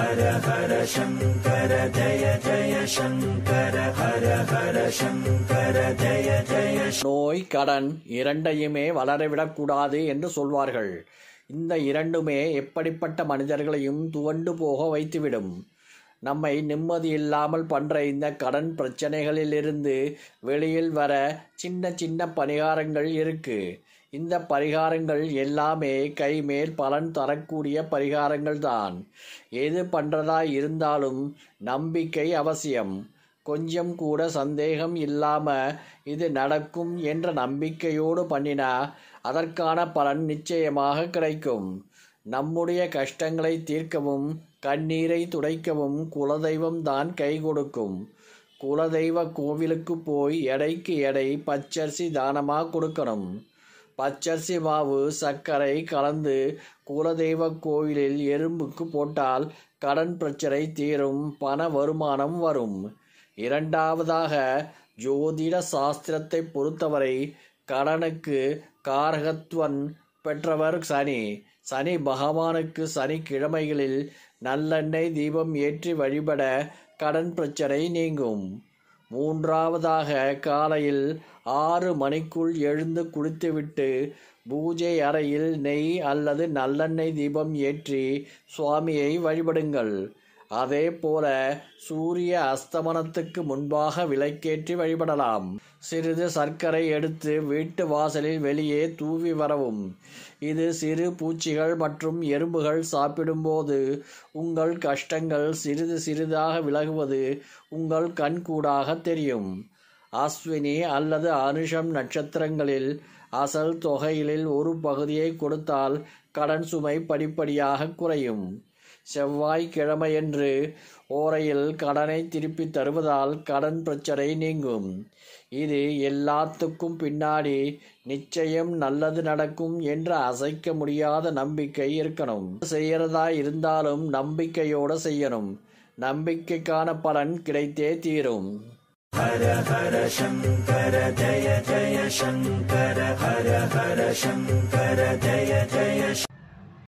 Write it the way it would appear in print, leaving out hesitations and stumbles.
ஹர ஹர சங்கர ஜய ஜய சங்கர ஹர ஹர சங்கர ஜய ஜய. நோய், கடன் இரண்டையுமே வளரவிடக்கூடாது என்று சொல்வார்கள். இந்த இரண்டுமே எப்படிப்பட்ட மனிதர்களையும் துவண்டு போக வைத்துவிடும். நம்மை நிம்மதி இல்லாமல் பண்ற இந்த கடன் பிரச்சனைகளிலிருந்து வெளியில் வர சின்ன சின்ன பரிகாரங்கள் இருக்கு. இந்த பரிகாரங்கள் எல்லாமே கைமேல் பலன் தரக்கூடிய பரிகாரங்கள் தான். எது பண்றதா இருந்தாலும் நம்பிக்கை அவசியம். கொஞ்சம் கூட சந்தேகம் இல்லாம இது நடக்கும் என்ற நம்பிக்கையோடு பண்ணினா அதற்கான பலன் நிச்சயமாக கிடைக்கும். நம்முடைய கஷ்டங்களை தீர்க்கவும் கண்ணீரை துடைக்கவும் குலதெய்வம் தான் கை கொடுக்கும். குலதெய்வ கோவிலுக்கு போய் எடைக்கு எடை பச்சரிசி தானமா கொடுக்கணும். பச்சரிசி மாவு சர்க்கரை கலந்து குலதெய்வ கோவிலில் எறும்புக்கு போட்டால் கடன் பிரச்சனை தீரும், பண வருமானம் வரும். இரண்டாவதாக, ஜோதிட சாஸ்திரத்தை பொறுத்தவரை கடனுக்கு காரகத்துவம் பெற்றவர் சனி. சனி பகவானுக்கு சனிக்கிழமைகளில் நல்லெண்ணெய் தீபம் ஏற்றி வழிபட கடன் பிரச்சனை நீங்கும். மூன்றாவதாக, காலையில் 6 மணிக்குள் எழுந்து குளித்துவிட்டு பூஜை அறையில் நெய் அல்லது நல்லெண்ணெய் தீபம் ஏற்றி சுவாமியை வழிபடுங்கள். அதே போல சூரிய அஸ்தமனத்துக்கு முன்பாக விளக்கேற்றி வழிபடலாம். சிறிது சர்க்கரை எடுத்து வீட்டு வாசலில் வெளியே தூவி வரவும். இது சிறு பூச்சிகள் மற்றும் எறும்புகள் சாப்பிடும்போது உங்கள் கஷ்டங்கள் சிறிது சிறிதாக விலகுவது உங்கள் கண்கூடாக தெரியும். அஸ்வினி அல்லது அனுஷம் நட்சத்திரங்களில் அசல் தொகையில் ஒரு பகுதியை கொடுத்தால் கடன் சுமை படிப்படியாக குறையும். செவ்வாய்க்கிழமையன்று ஓரையில் கடனை திருப்பி தருவதால் கடன் பிரச்சனை நீங்கும். இது எல்லாத்துக்கும் பின்னாடி நிச்சயம் நல்லது நடக்கும் என்ற அசைக்க முடியாத நம்பிக்கை இருக்கணும். செய்யறதா இருந்தாலும் நம்பிக்கையோடு செய்யணும். நம்பிக்கைக்கான பலன் கிடைத்தே தீரும். ஹர ஹர சங்கர ஜய ஜய சங்கர ஹர ஹர சங்கர ஜய ஜய.